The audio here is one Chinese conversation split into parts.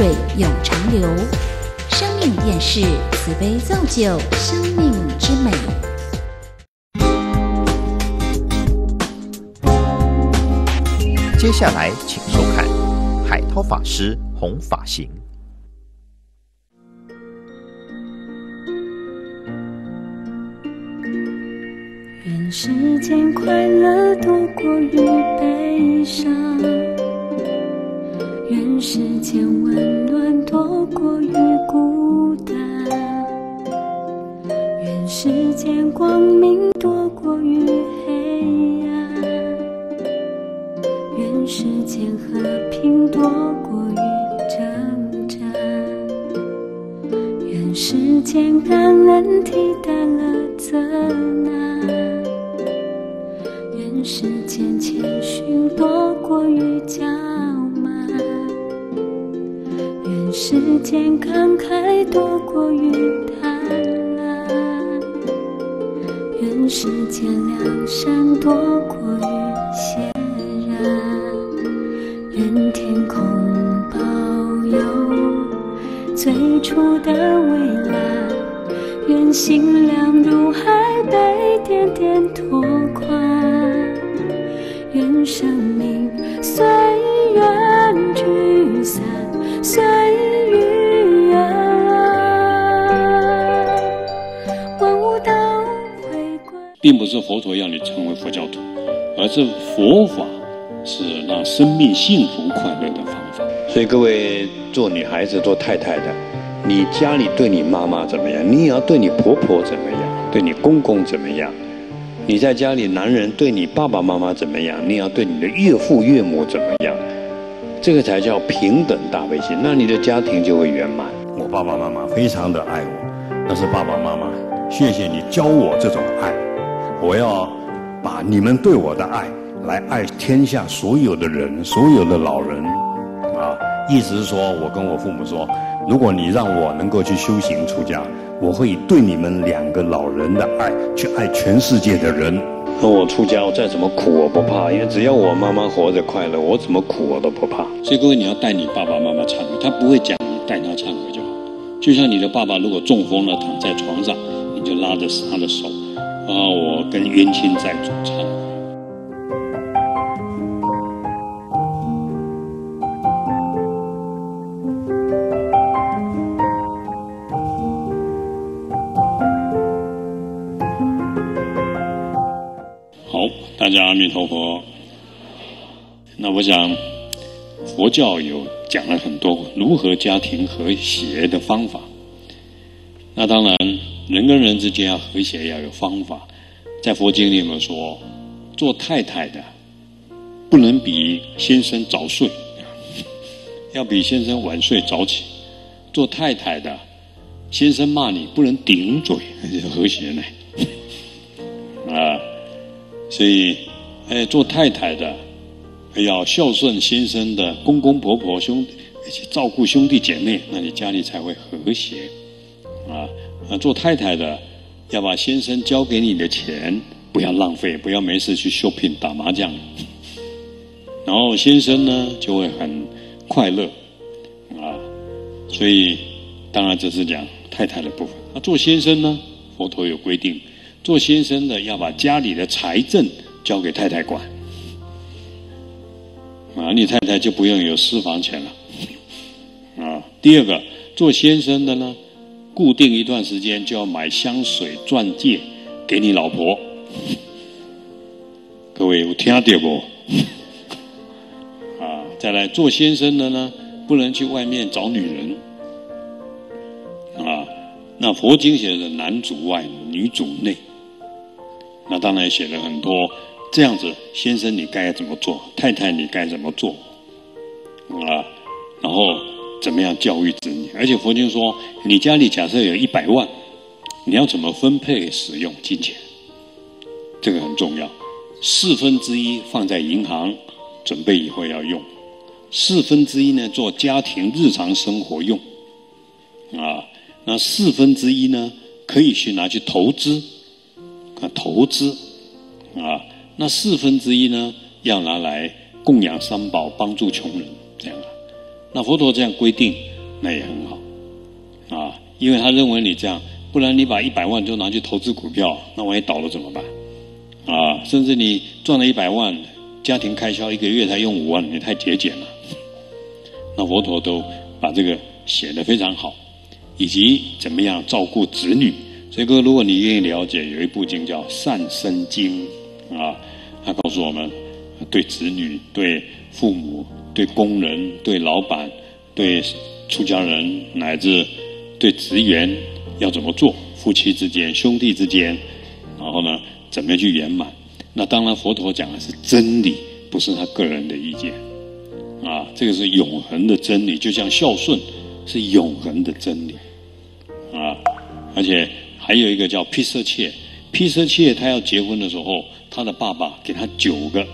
水永长流。生命电视慈悲造就生命之美。 接下来请收看海涛法师弘法行。 愿世间快乐多过于悲伤，愿世间温暖多过于孤单，愿世间光明多过于黑暗，愿世间和平多过于征战，愿世间感恩替代了责难，愿世间谦逊多过于骄慢，愿世间慷慨多过于贪婪，愿世间良善多过于显然，愿天空保有最初的蔚蓝，愿心量如海被点点拓宽，愿生命随缘聚散，随遇而安，万物都回归。 并不是佛陀要你成为佛教徒，而是佛法是让生命幸福快乐的方法。 所以各位做女孩子做太太的，你家里对你妈妈怎么样，你也要对你婆婆怎么样，对你公公怎么样。你在家里男人对你爸爸妈妈怎么样，你也要对你的岳父岳母怎么样，这个才叫平等大悲心，那你的家庭就会圆满。 我爸爸妈妈非常的爱我，但是爸爸妈妈，谢谢你教我这种爱，我要把你们对我的爱来爱天下所有的人，所有的老人啊。意思是说，我跟我父母说，如果你让我能够去修行出家，我会以对你们2个老人的爱去爱全世界的人。 那我出家，我再怎么苦我不怕，因为只要我妈妈活着快乐，我怎么苦我都不怕。 所以各位，你要带你爸爸妈妈忏悔，他不会讲，你带他忏悔就好。就像你的爸爸如果中风了，躺在床上，你就拉着他的手，我跟冤亲债主忏悔。大家阿弥陀佛。那我想佛教有讲了很多如何家庭和谐的方法。那当然人跟人之间要和谐要有方法。在佛经里面说，做太太的不能比先生早睡，要比先生晚睡早起。做太太的先生骂你不能顶嘴，这是和谐呢。所以做太太的要孝顺先生的公公婆婆兄弟，而且照顾兄弟姐妹，那你家里才会和谐。做太太的要把先生交给你的钱不要浪费，不要没事去 shopping 打麻将，然后先生呢就会很快乐。所以当然这是讲太太的部分。做先生呢，佛陀有规定，做先生的要把家里的财政交给太太管，你太太就不用有私房钱了。第二个，做先生的呢，固定一段时间就要买香水、钻戒给你老婆。各位有听到不？再来做先生的呢，不能去外面找女人。那佛经写的男主外，女主内。那当然写了很多这样子，先生你该怎么做，太太你该怎么做然后怎么样教育子女。而且佛经说，你家里假设有100万，你要怎么分配使用金钱，这个很重要。1/4放在银行，准备以后要用；1/4呢做家庭日常生活用那1/4呢可以去拿去投资那1/4呢要拿来供养三宝，帮助穷人，这样那佛陀这样规定， 那也很好啊，因为他认为你这样，不然你把100万就拿去投资股票，那万一倒了怎么办？啊，甚至你赚了100万，家庭开销1个月才用5万，你太节俭了。那佛陀都把这个写得非常好，以及怎么样照顾子女。所以各位，如果你愿意了解，有一部经叫《善生经》啊，它告诉我们对子女、对父母、对工人、对老板、对出家人乃至对职员要怎么做，夫妻之间、兄弟之间，然后呢怎么样去圆满。那当然佛陀讲的是真理，不是他个人的意见啊，这个是永恒的真理，就像孝顺是永恒的真理啊。而且还有一个叫毗舍切，毗舍切他要结婚的时候，他的爸爸给他9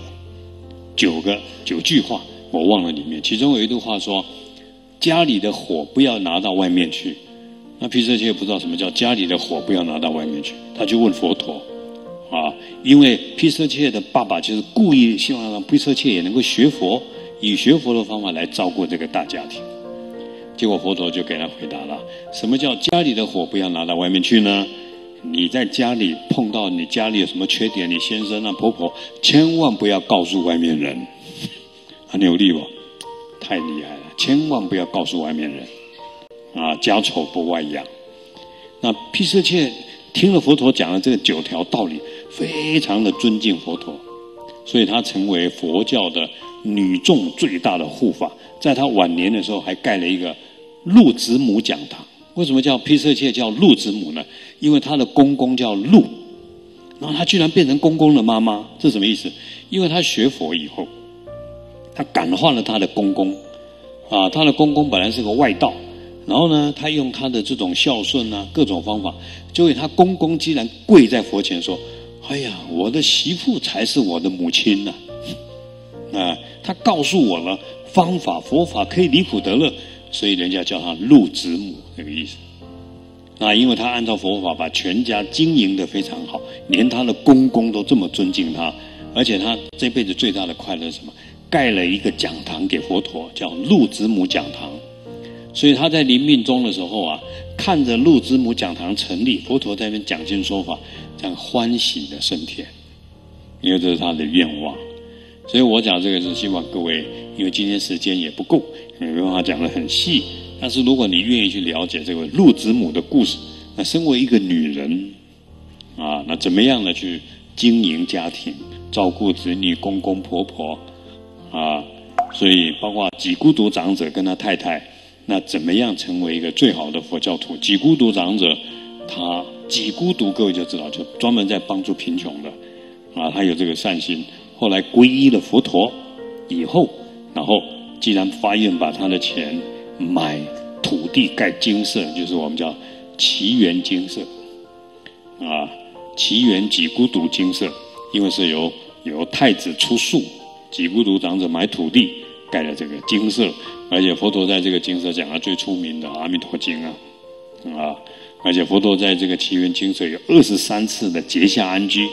句话，我忘了里面，其中有一句话说，家里的火不要拿到外面去。那毗舍切不知道什么叫家里的火不要拿到外面去，他就问佛陀啊，因为毗舍切的爸爸就是故意希望让毗舍切也能够学佛，以学佛的方法来照顾这个大家庭。结果佛陀就给他回答了，什么叫家里的火不要拿到外面去呢？你在家里碰到你家里有什么缺点，你先生啊婆婆千万不要告诉外面人。很有力吧？太厉害了，千万不要告诉外面人啊，家丑不外扬。那毗舍切听了佛陀讲的这个9条道理，非常的尊敬佛陀，所以他成为佛教的女众最大的护法。在他晚年的时候还盖了一个陆子母讲堂。为什么叫毗舍切叫陆子母呢？因为他的公公叫陆，然后他居然变成公公的妈妈，这什么意思？因为他学佛以后，他感化了他的公公啊，他的公公本来是个外道，然后呢他用他的这种孝顺啊各种方法，结果他公公竟然跪在佛前说，哎呀，我的媳妇才是我的母亲呐！他告诉我了方法佛法可以离苦得乐，所以人家叫他陆子母，这个意思。那因为他按照佛法把全家经营得非常好，连他的公公都这么尊敬他，而且他这辈子最大的快乐是什么？盖了一个讲堂给佛陀，叫陆子母讲堂。所以他在临命终的时候啊，看着陆子母讲堂成立，佛陀在那边讲经说法，这样欢喜的升天，因为这是他的愿望。所以我讲这个是希望各位，因为今天时间也不够，没办法讲得很细，但是如果你愿意去了解这个陆子母的故事，那身为一个女人啊，那怎么样的去经营家庭，照顾子女、公公婆婆啊，所以包括几孤独长者跟他太太，那怎么样成为一个最好的佛教徒？几孤独长者，他几孤独，各位就知道，就专门在帮助贫穷的啊，他有这个善心。后来皈依了佛陀以后，然后既然发愿把他的钱买土地盖精舍，就是我们叫祇园精舍啊，祇园几孤独精舍，因为是由太子出宿，几孤独长者买土地盖了这个精舍，而且佛陀在这个精舍讲了最出名的《阿弥陀经》啊，而且佛陀在这个祇园精舍有23次的结下安居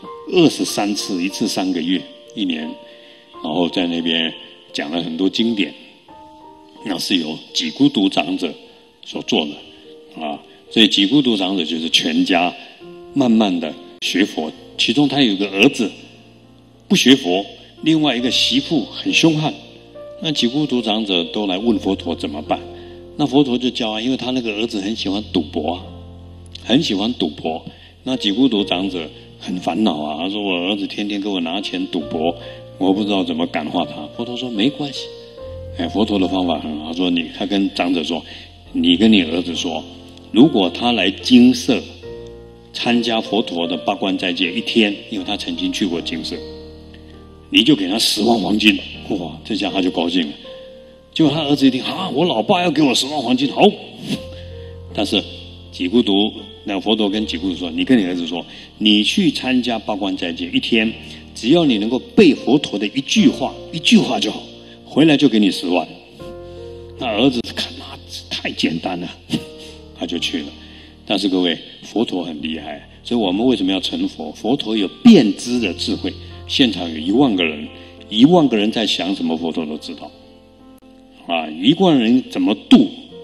，23次，一次3个月，1年，然后在那边讲了很多经典，那是由几孤独长者所做的啊，所以几孤独长者就是全家慢慢的学佛，其中他有一个儿子不学佛，另外一个媳妇很凶悍，那几孤独长者都来问佛陀怎么办，那佛陀就教啊，因为他那个儿子很喜欢赌博啊，很喜欢赌博，那几孤独长者很烦恼啊，他说我儿子天天给我拿钱赌博，我不知道怎么感化他。佛陀说没关系，佛陀的方法很好，说他跟长者说，你跟你儿子说，如果他来精舍参加佛陀的8关斋戒1天，因为他曾经去过精舍，你就给他10万黄金，哇，这下他就高兴了。结果他儿子一听啊，我老爸要给我10万黄金，好。但是几孤独，那佛陀跟几孤独说，你跟你儿子说，你去参加8关斋戒1天，只要你能够背佛陀的一句话就好，回来就给你10万。那儿子看那太简单了，他就去了。但是各位，佛陀很厉害，所以我们为什么要成佛？佛陀有遍知的智慧，现场有1万个人，1万个人在想什么，佛陀都知道。啊，1万人怎么度，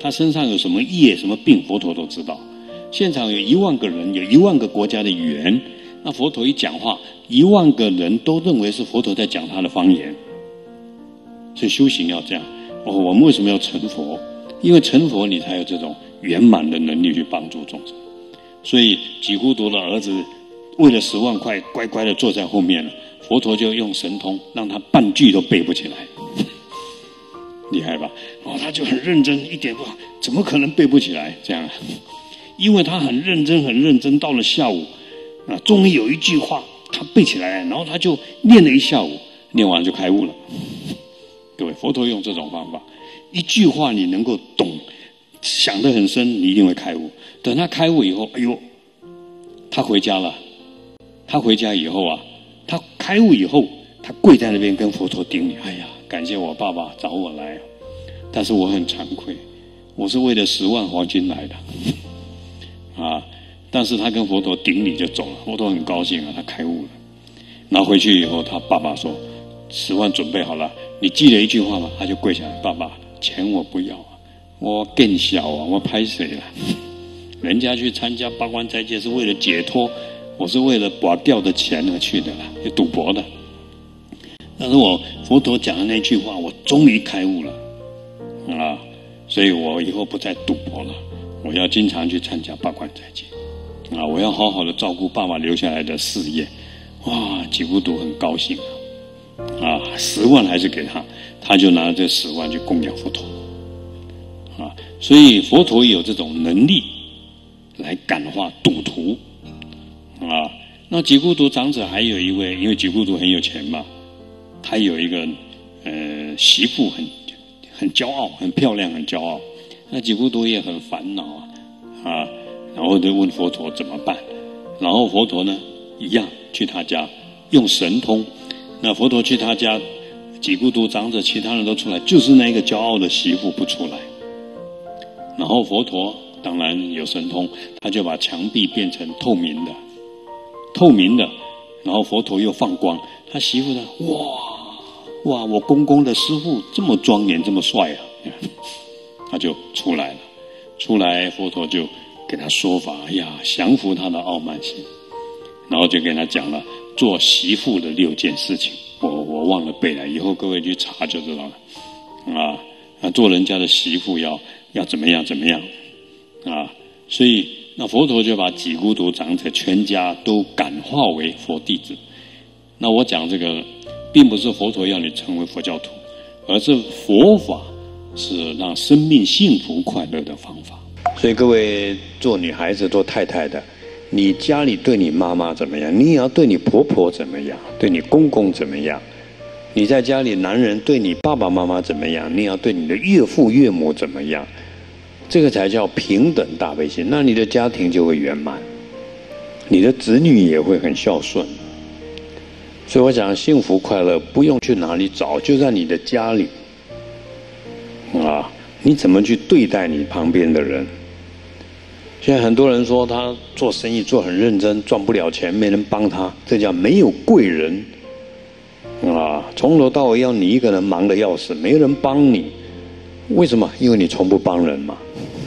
他身上有什么业、什么病，佛陀都知道。现场有10000个人，有10000个国家的语言，那佛陀一讲话，10000个人都认为是佛陀在讲他的方言。所以修行要这样。我们为什么要成佛？因为成佛你才有这种圆满的能力去帮助众生。所以几孤独的儿子为了10万块乖乖的坐在后面了，佛陀就用神通让他半句都背不起来。厉害吧？他就很认真，一点不好，怎么可能背不起来？这样，因为他很认真，很认真。到了下午，终于有一句话他背起来，然后他就念了一下午，念完就开悟了。各位，佛陀用这种方法，一句话你能够懂，想得很深，你一定会开悟。等他开悟以后，哎呦，他回家了。他回家以后他开悟以后，他跪在那边跟佛陀顶礼，哎呀，感谢我爸爸找我来，但是我很惭愧，我是为了10万黄金来的，但是他跟佛陀顶礼就走了，佛陀很高兴他开悟了。然后回去以后，他爸爸说：“10万准备好了，你记了一句话吗？”他就跪下来：“爸爸，钱我不要我更小我拍谁了？人家去参加八关斋戒是为了解脱，我是为了拔掉的钱而去的啦，有赌博的。但是我佛陀讲的那句话，我终于开悟了所以我以后不再赌博了，我要经常去参加八关斋戒我要好好的照顾爸爸留下来的事业。哇，几孤独很高兴10万还是给他，他就拿这10万去供养佛陀所以佛陀有这种能力来感化赌徒那几孤独长者还有一位，因为几孤独很有钱嘛，他有一个媳妇很骄傲，很漂亮，很骄傲。那几孤独也很烦恼然后就问佛陀怎么办。然后佛陀呢一样去他家用神通。那佛陀去他家，几孤独长者其他人都出来，就是那个骄傲的媳妇不出来。然后佛陀当然有神通，他就把墙壁变成透明的，然后佛陀又放光，他媳妇呢，哇，我公公的师父这么庄严，这么帅他就出来了。出来佛陀就给他说法，降服他的傲慢心，然后就跟他讲了做媳妇的6件事情，我忘了背了，以后各位去查就知道了做人家的媳妇要怎么样所以那佛陀就把几孤独长者全家都感化为佛弟子。那我讲这个并不是佛陀要你成为佛教徒，而是佛法是让生命幸福快乐的方法。 所以各位做女孩子做太太的，你家里对你妈妈怎么样，你也要对你婆婆怎么样，对你公公怎么样。你在家里男人对你爸爸妈妈怎么样，你也要对你的岳父岳母怎么样，这个才叫平等大悲心。那你的家庭就会圆满，你的子女也会很孝顺。所以我讲幸福快乐不用去哪里找，就在你的家里你怎么去对待你旁边的人。现在很多人说他做生意做很认真，赚不了钱，没人帮他，这叫没有贵人从头到尾要你一个人忙得要死，没人帮你。为什么？因为你从不帮人嘛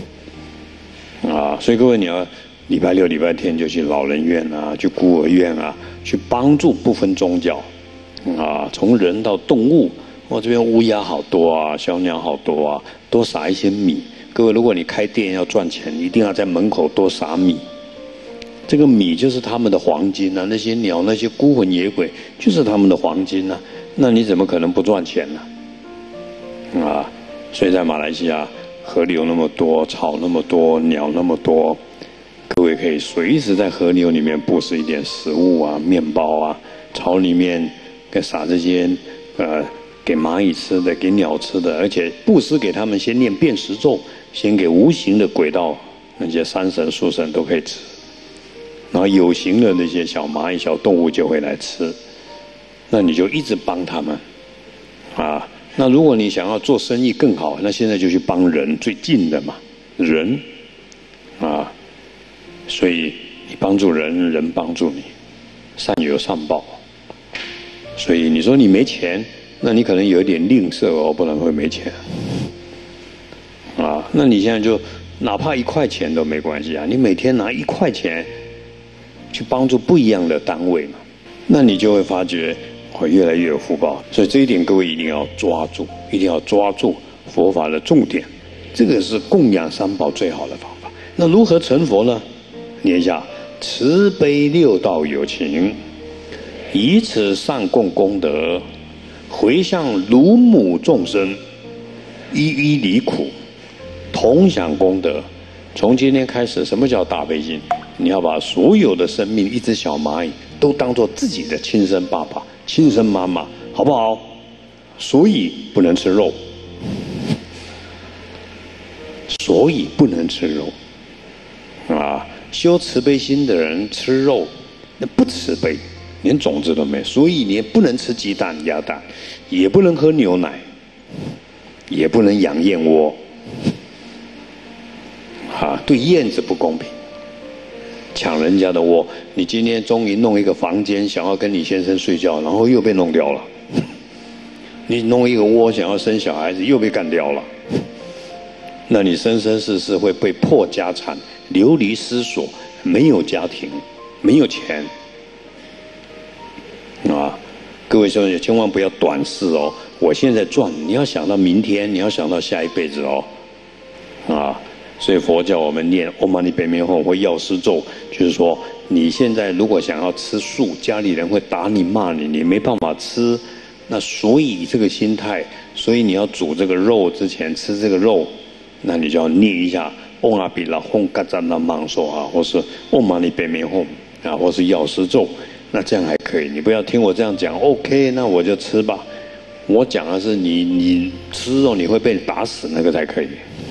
所以各位你要礼拜六礼拜天就去老人院去孤儿院去帮助不分宗教从人到动物。我这边乌鸦好多小鸟好多多撒一些米。各位如果你开店要赚钱，一定要在门口多撒米。这个米就是他们的黄金那些鸟那些孤魂野鬼就是他们的黄金那你怎么可能不赚钱呢所以在马来西亚河流那么多，草那么多，鸟那么多，各位可以随时在河流里面布施一点食物面包草里面给撒这些给蚂蚁吃的，给鸟吃的，而且布施给他们先念遍十咒，先给无形的轨道那些山神树神都可以吃，然后有形的那些小蚂蚁小动物就会来吃，那你就一直帮他们那如果你想要做生意更好，那现在就去帮人，最近的嘛，人所以你帮助人，人帮助你，善有善报。所以你说你没钱，那你可能有一点吝啬不然会没钱那你现在就哪怕1块钱都没关系啊，你每天拿1块钱去帮助不一样的单位嘛，那你就会发觉越来越有福报。所以这一点各位一定要抓住，一定要抓住佛法的重点，这个是供养三宝最好的方法。那如何成佛呢？念一下：慈悲六道有情，以此上供功德，回向乳母众生，一一离苦，同享功德。从今天开始，什么叫大悲心？你要把所有的生命，一只小蚂蚁都当作自己的亲生爸爸、亲生妈妈，好不好？所以不能吃肉，所以不能吃肉啊！修慈悲心的人吃肉，那不慈悲，连种子都没有。所以你也不能吃鸡蛋、鸭蛋，也不能喝牛奶，也不能养燕窝。对燕子不公平，抢人家的窝。你今天终于弄一个房间，想要跟你先生睡觉，然后又被弄掉了。你弄一个窝，想要生小孩子，又被干掉了。那你生生世世会被破家产、流离失所，没有家庭，没有钱。各位兄弟，千万不要短视哦！我现在赚，你要想到明天，你要想到下一辈子哦。所以佛教我们念唵嘛呢叭咪吽或药师咒，就是说你现在如果想要吃素，家里人会打你骂你，你没办法吃，那所以这个心态，所以你要煮这个肉之前吃这个肉，那你就要念一下唵啊比拉吽嘎赞那芒说或是唵嘛呢叭咪吽或是药师咒，那这样还可以。你不要听我这样讲 ，OK， 那我就吃吧。我讲的是你吃肉你会被打死，那个才可以。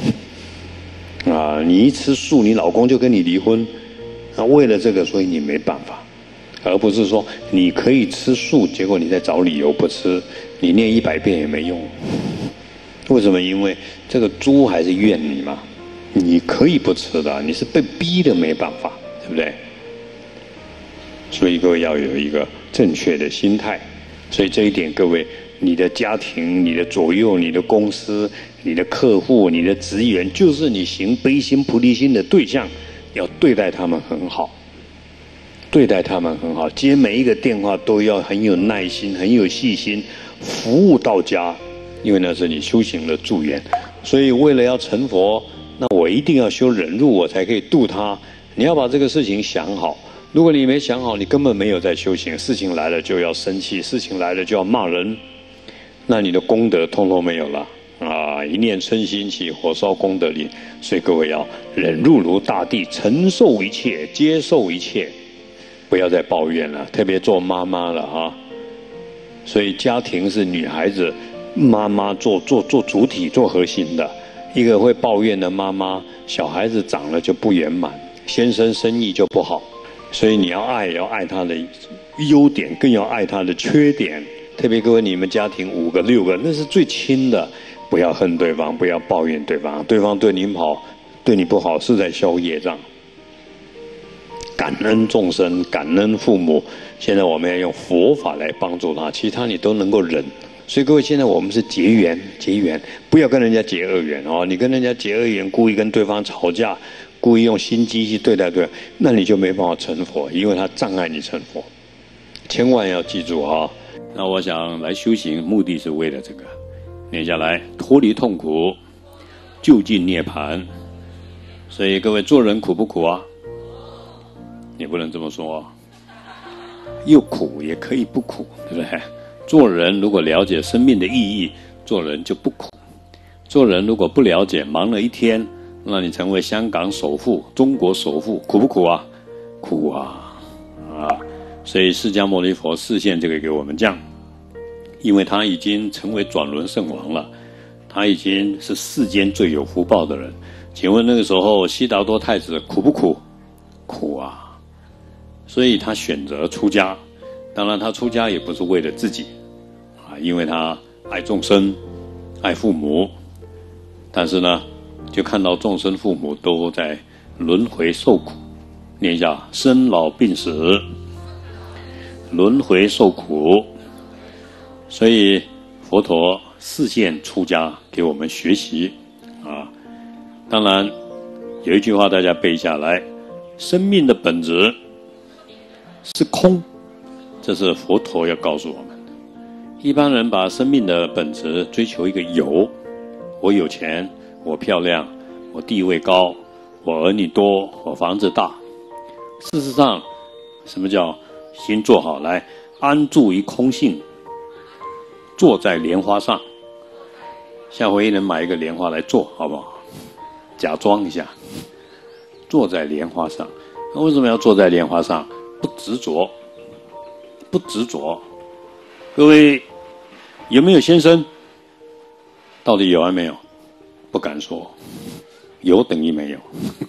你一吃素，你老公就跟你离婚，为了这个，所以你没办法，而不是说你可以吃素，结果你在找理由不吃，你念100遍也没用。为什么？因为这个猪还是怨你嘛，你可以不吃的，你是被逼的，没办法，对不对？所以各位要有一个正确的心态。所以这一点，各位，你的家庭、你的左右、你的公司、你的客户、你的职员，就是你行悲心、菩提心的对象，要对待他们很好，对待他们很好，接每一个电话都要很有耐心、很有细心，服务到家，因为那是你修行的助缘。所以为了要成佛，那我一定要修忍辱，我才可以度他。你要把这个事情想好。如果你没想好，你根本没有在修行，事情来了就要生气，事情来了就要骂人，那你的功德通通没有了一念嗔心起，火烧功德林。所以各位要忍辱如大地，承受一切，接受一切，不要再抱怨了，特别做妈妈了所以家庭是女孩子妈妈做主体、做核心的。一个会抱怨的妈妈，小孩子长了就不圆满，先生生意就不好。所以你要爱他的优点，更要爱他的缺点。特别各位，你们家庭5个6个，那是最亲的，不要恨对方，不要抱怨对方，对方对你好，对你不好是在消业障。感恩众生，感恩父母。现在我们要用佛法来帮助他，其他你都能够忍。所以各位，现在我们是结缘，不要跟人家结恶缘你跟人家结恶缘，故意跟对方吵架，故意用心机去对待对方，那你就没办法成佛，因为他障碍你成佛。千万要记住那我想来修行，目的是为了这个，念下来脱离痛苦，就近涅槃。所以各位，做人苦不苦你不能这么说又苦也可以不苦，对不对？做人如果了解生命的意义，做人就不苦。做人如果不了解，忙了一天，让你成为香港首富、中国首富，苦不苦苦所以释迦牟尼佛示现这个给我们讲，因为他已经成为转轮圣王了，他已经是世间最有福报的人。请问那个时候悉达多太子苦不苦？苦所以他选择出家。当然他出家也不是为了自己因为他爱众生，爱父母。但是呢，就看到众生父母都在轮回受苦，念一下生老病死，轮回受苦。所以佛陀示现出家给我们学习当然，有一句话大家背下来：生命的本质是空，这是佛陀要告诉我们的。一般人把生命的本质追求一个有，我有钱，我漂亮，我地位高，我儿女多，我房子大。事实上，什么叫心坐好来，安住于空性，坐在莲花上。下回一人买一个莲花来坐，好不好？假装一下，坐在莲花上。那为什么要坐在莲花上？不执着，不执着。各位有没有先生？到底有还没有？不敢说，有等于没有。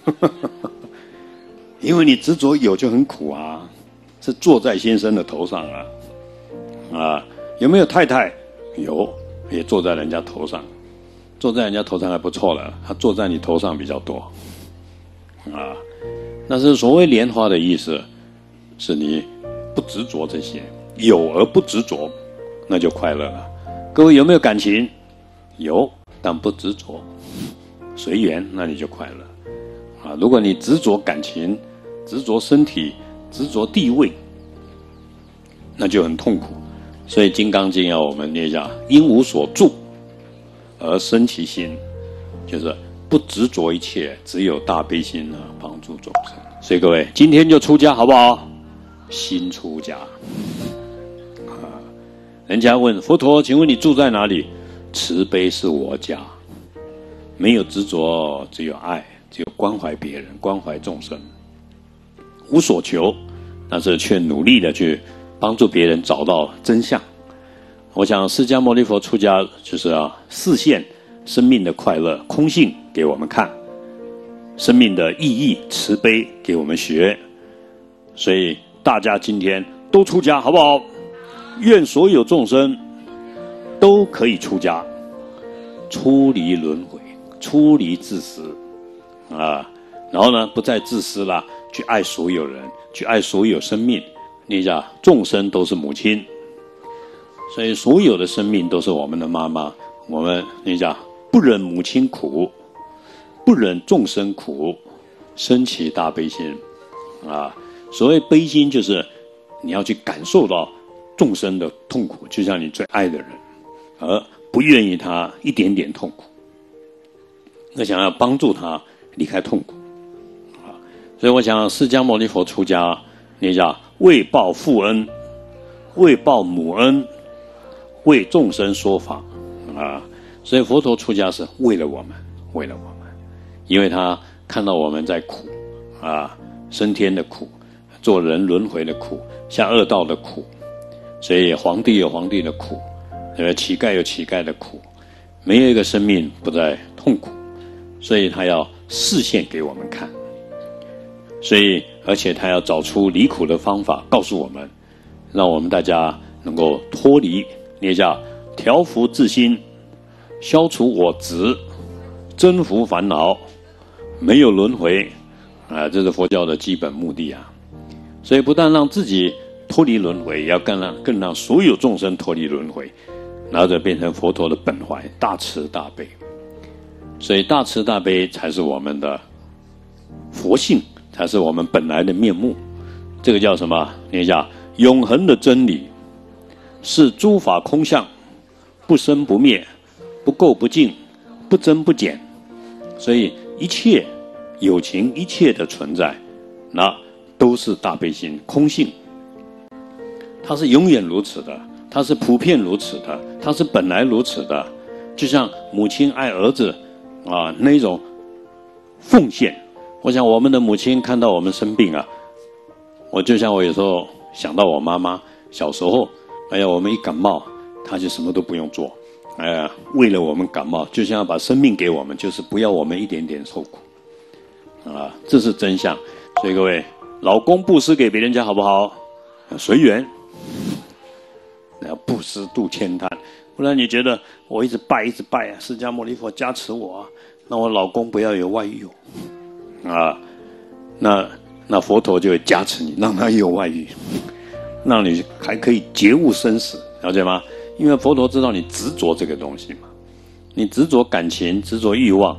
因为你执着有就很苦啊，是坐在先生的头上啊。有没有太太？有，也坐在人家头上。坐在人家头上还不错了，他坐在你头上比较多啊。那是所谓莲花的意思，是你不执着这些，有而不执着，那就快乐了。各位有没有感情？有，但不执着，随缘，那你就快乐啊。如果你执着感情，执着身体，执着地位，那就很痛苦。所以《金刚经》要我们念一下：因无所住而生其心，就是不执着一切，只有大悲心啊，帮助众生。所以各位，今天就出家好不好？心出家啊！人家问佛陀，请问你住在哪里？慈悲是我家，没有执着，只有爱，只有关怀别人，关怀众生，无所求，但是却努力的去帮助别人找到真相。我想释迦牟尼佛出家就是要示现生命的快乐空性给我们看，生命的意义慈悲给我们学。所以大家今天都出家好不好？愿所有众生都可以出家，出离轮回，出离自私啊，然后呢不再自私了，去爱所有人，去爱所有生命。念一下，众生都是母亲，所以所有的生命都是我们的妈妈。我们念一下，不忍母亲苦，不忍众生苦，生起大悲心啊。所谓悲心，就是你要去感受到众生的痛苦，就像你最爱的人，而不愿意他一点点痛苦，那想要帮助他离开痛苦啊。所以我想释迦牟尼佛出家，念一下，为报父恩，为报母恩，为众生说法啊。所以佛陀出家是为了我们，为了我们，因为他看到我们在苦啊，升天的苦，做人轮回的苦，下恶道的苦，所以皇帝有皇帝的苦，乞丐有乞丐的苦，没有一个生命不在痛苦，所以他要示现给我们看。所以而且他要找出离苦的方法告诉我们，让我们大家能够脱离，念一下，调伏自心，消除我执，征服烦恼，没有轮回啊，这是佛教的基本目的啊。所以不但让自己脱离轮回，也要更让所有众生脱离轮回，然后再变成佛陀的本怀，大慈大悲。所以大慈大悲才是我们的佛性，才是我们本来的面目。这个叫什么？念一下，永恒的真理是诸法空相，不生不灭，不垢不净，不增不减。所以一切有情，一切的存在，那都是大悲心空性，它是永远如此的，它是普遍如此的，它是本来如此的。就像母亲爱儿子啊，那种奉献。我想我们的母亲看到我们生病啊，我就像我有时候想到我妈妈小时候，哎呀，我们一感冒，她就什么都不用做，哎呀，为了我们感冒，就像要把生命给我们，就是不要我们一点点受苦啊，这是真相。所以各位，老公布施给别人家好不好？随缘，要布施度千滩。不然你觉得我一直拜啊，释迦牟尼佛加持我啊，那我老公不要有外遇啊，那佛陀就会加持你，让他有外遇，让你还可以觉悟生死，了解吗？因为佛陀知道你执着这个东西嘛，你执着感情，执着欲望，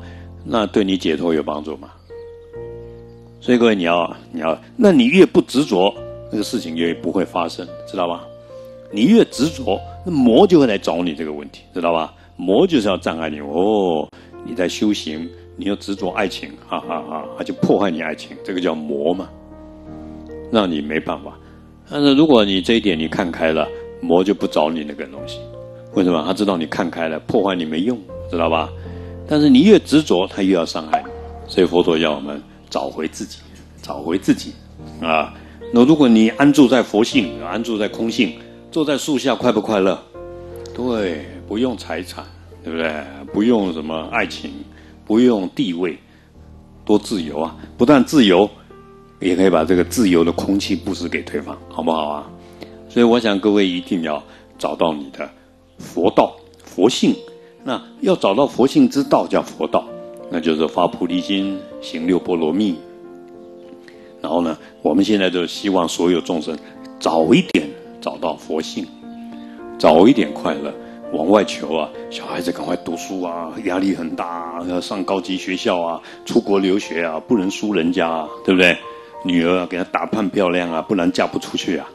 那对你解脱有帮助吗？所以各位你要，那你越不执着，那个事情越不会发生，知道吧？你越执着，那魔就会来找你这个问题，知道吧？魔就是要障碍你。你在修行，你又执着爱情，他就破坏你爱情，这个叫魔嘛，让你没办法。但是如果你这一点你看开了，魔就不找你那个东西。为什么？他知道你看开了，破坏你没用，知道吧？但是你越执着，他越要伤害你。所以佛陀要我们找回自己，找回自己啊！那如果你安住在佛性，安住在空性，坐在树下快不快乐？对，不用财产，对不对？不用什么爱情，不用地位，多自由啊！不但自由，也可以把这个自由的空气布施给对方，好不好啊？所以我想各位一定要找到你的佛道、佛性。那要找到佛性之道叫佛道，那就是发菩提心，行六波罗蜜。然后呢，我们现在就希望所有众生早一点找到佛性，早一点快乐。往外求啊，小孩子赶快读书啊，压力很大啊，要上高级学校啊，出国留学啊，不能输人家啊，对不对？女儿啊，给她打扮漂亮啊，不然嫁不出去啊。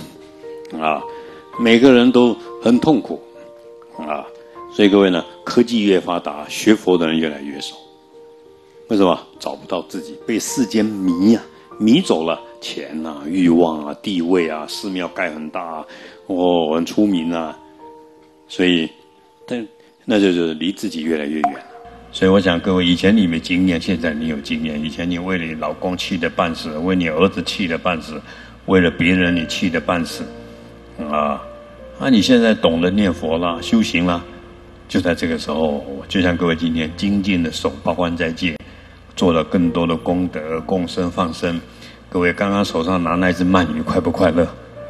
每个人都很痛苦啊。所以各位呢，科技越发达，学佛的人越来越少。为什么？找不到自己，被世间迷走了，钱啊、欲望啊、地位啊，寺庙盖很大啊，很出名啊。所以，那就是离自己越来越远了。所以我想各位，以前你没经验，现在你有经验。以前你为你老公气得半死，为你儿子气得半死，为了别人你气得半死，你现在懂得念佛了，修行了，就在这个时候，就像各位今天精进的手包观斋戒，做了更多的功德，共生放生。各位刚刚手上拿那只鳗鱼，快不快乐？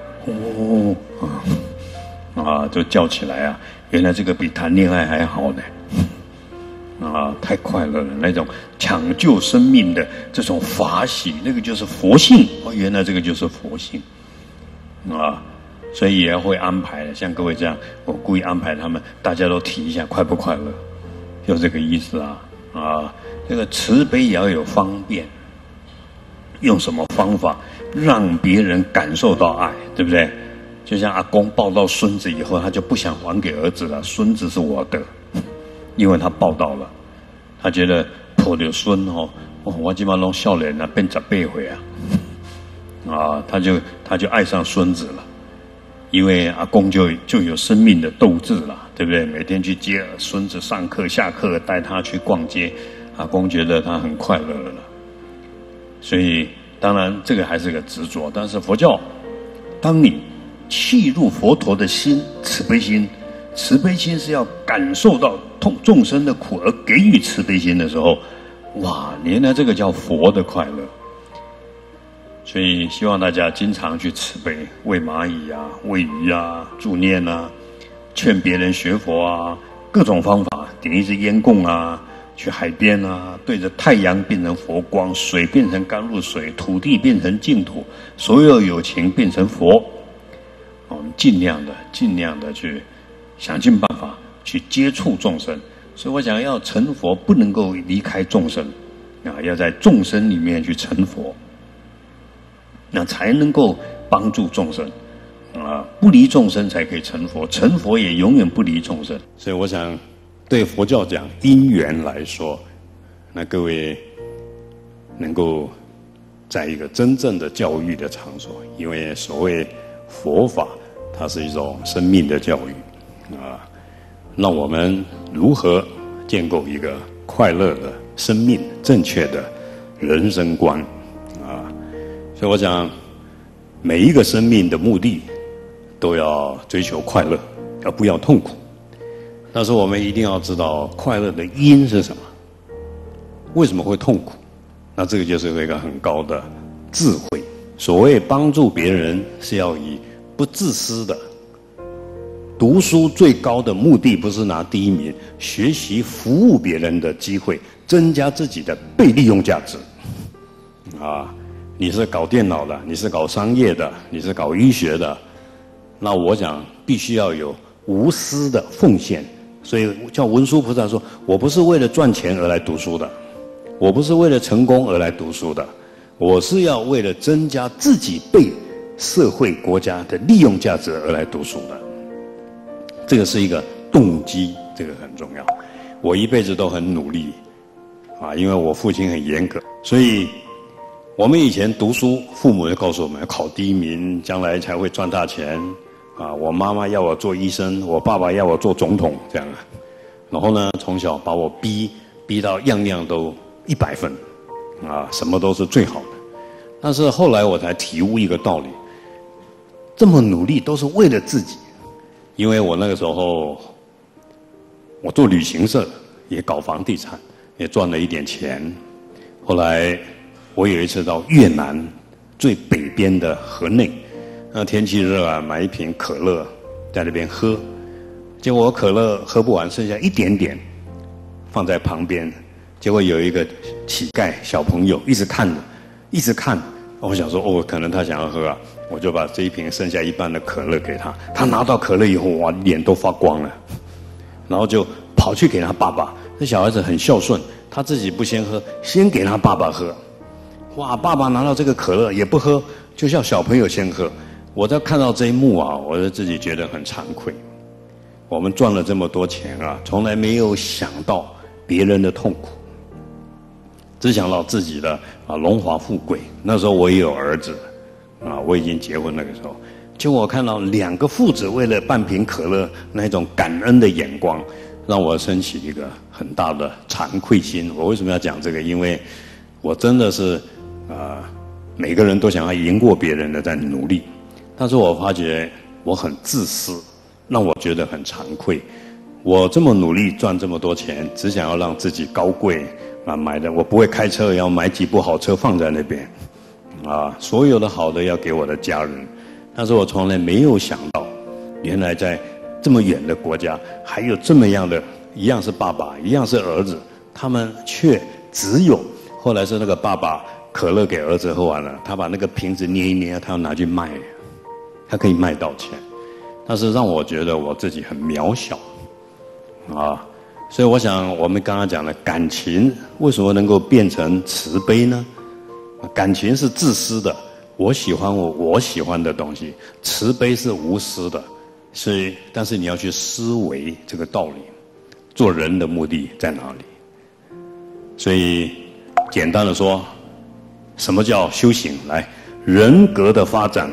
就叫起来啊！原来这个比谈恋爱还好呢！太快乐了，那种抢救生命的这种法喜，那个就是佛性。原来这个就是佛性所以也会安排，像各位这样，我故意安排他们，大家都提一下，快不快乐？就这个意思这个慈悲也要有方便，用什么方法让别人感受到爱，对不对？就像阿公抱到孙子以后，他就不想还给儿子了，孙子是我的，因为他抱到了，他觉得抱着孙我今晚弄少年了，变10倍回他就爱上孙子了，因为阿公就有生命的斗志了，对不对？每天去接孙子上课下课，带他去逛街，阿公觉得他很快乐了。所以当然这个还是个执着，但是佛教，当你契入佛陀的心，慈悲心是要感受到众生的苦而给予慈悲心的时候，原来这个叫佛的快乐。所以希望大家经常去慈悲，喂蚂蚁啊，喂鱼啊，助念啊，劝别人学佛啊，各种方法，点一支烟供啊，去海边啊，对着太阳变成佛光，水变成甘露水，土地变成净土，所有有情变成佛。我们尽量的去想尽办法去接触众生。所以我想要成佛，不能够离开众生要在众生里面去成佛，那才能够帮助众生不离众生才可以成佛，成佛也永远不离众生。 所以我想对佛教讲因缘来说，那各位能够在一个真正的教育的场所，因为所谓佛法它是一种生命的教育那我们如何建构一个快乐的生命，正确的人生观所以我想每一个生命的目的都要追求快乐，而不要痛苦。但是我们一定要知道快乐的因是什么，为什么会痛苦，那这个就是一个很高的智慧。所谓帮助别人是要以不自私的，读书最高的目的不是拿第一名，学习服务别人的机会，增加自己的被利用价值你是搞电脑的，你是搞商业的，你是搞医学的，那我想必须要有无私的奉献， 所以叫文殊菩萨说：“我不是为了赚钱而来读书的，我不是为了成功而来读书的，我是要为了增加自己对社会国家的利用价值而来读书的。”这个是一个动机，这个很重要。我一辈子都很努力，因为我父亲很严格，所以我们以前读书，父母就告诉我们要考第一名，将来才会赚大钱。我妈妈要我做医生，我爸爸要我做总统，这样。然后呢，从小把我逼到样样都100分，什么都是最好的。但是后来我才体悟一个道理：这么努力都是为了自己。因为我那个时候，我做旅行社，也搞房地产，也赚了一点钱。后来我有一次到越南最北边的河内，那天气热啊，买一瓶可乐在那边喝，结果我可乐喝不完，剩下一点点放在旁边，结果有一个乞丐小朋友一直看着，一直看，我想说可能他想要喝啊。我就把这一瓶剩下一半的可乐给他，他拿到可乐以后，哇，脸都发光了，然后就跑去给他爸爸。那小孩子很孝顺，他自己不先喝，先给他爸爸喝。哇，爸爸拿到这个可乐也不喝，就叫小朋友先喝。我在看到这一幕啊，我就自己觉得很惭愧。我们赚了这么多钱啊，从来没有想到别人的痛苦，只想到自己的荣华富贵。那时候我也有儿子。我已经结婚那个时候，结果我看到2个父子为了半瓶可乐那种感恩的眼光，让我升起一个很大的惭愧心。我为什么要讲这个？因为我真的是每个人都想要赢过别人的在努力，但是我发觉我很自私，让我觉得很惭愧。我这么努力赚这么多钱，只想要让自己高贵买的我不会开车，要买几部好车放在那边。所有的好的要给我的家人，但是我从来没有想到，原来在这么远的国家，还有这么样的，一样是爸爸，一样是儿子，他们却只有后来是那个爸爸可乐给儿子喝完了，他把那个瓶子捏一捏，他要拿去卖，他可以卖到钱，但是让我觉得我自己很渺小，所以我想我们刚刚讲的感情为什么能够变成慈悲呢？感情是自私的，我喜欢我喜欢的东西，慈悲是无私的，所以但是你要去思维这个道理，做人的目的在哪里？所以简单的说，什么叫修行？来，人格的发展，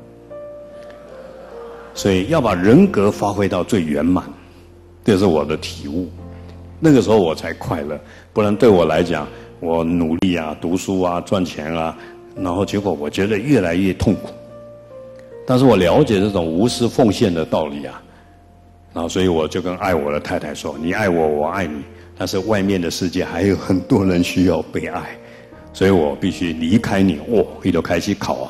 所以要把人格发挥到最圆满，这是我的体悟。那个时候我才快乐，不然对我来讲，我努力读书赚钱然后结果我觉得越来越痛苦。但是我了解这种无私奉献的道理然后所以我就跟爱我的太太说：“你爱我，我爱你，但是外面的世界还有很多人需要被爱，所以我必须离开你。”一路开始考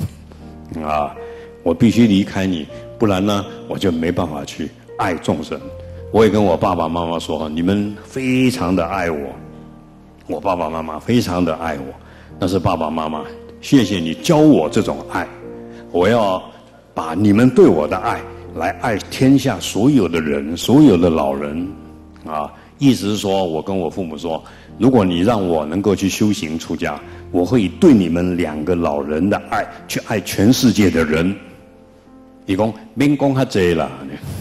我必须离开你，不然呢，我就没办法去爱众生。我也跟我爸爸妈妈说：“你们非常的爱我。”我爸爸妈妈非常的爱我，但是爸爸妈妈，谢谢你教我这种爱，我要把你们对我的爱来爱天下所有的人，所有的老人意思是说，我跟我父母说，如果你让我能够去修行出家，我会以对你们2个老人的爱去爱全世界的人。他说免讲太多啦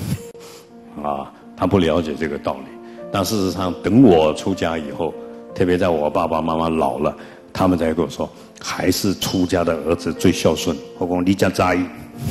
他不了解这个道理。但事实上，等我出家以后，特别在我爸爸妈妈老了，他们才跟我说，还是出家的儿子最孝顺。我说你这在意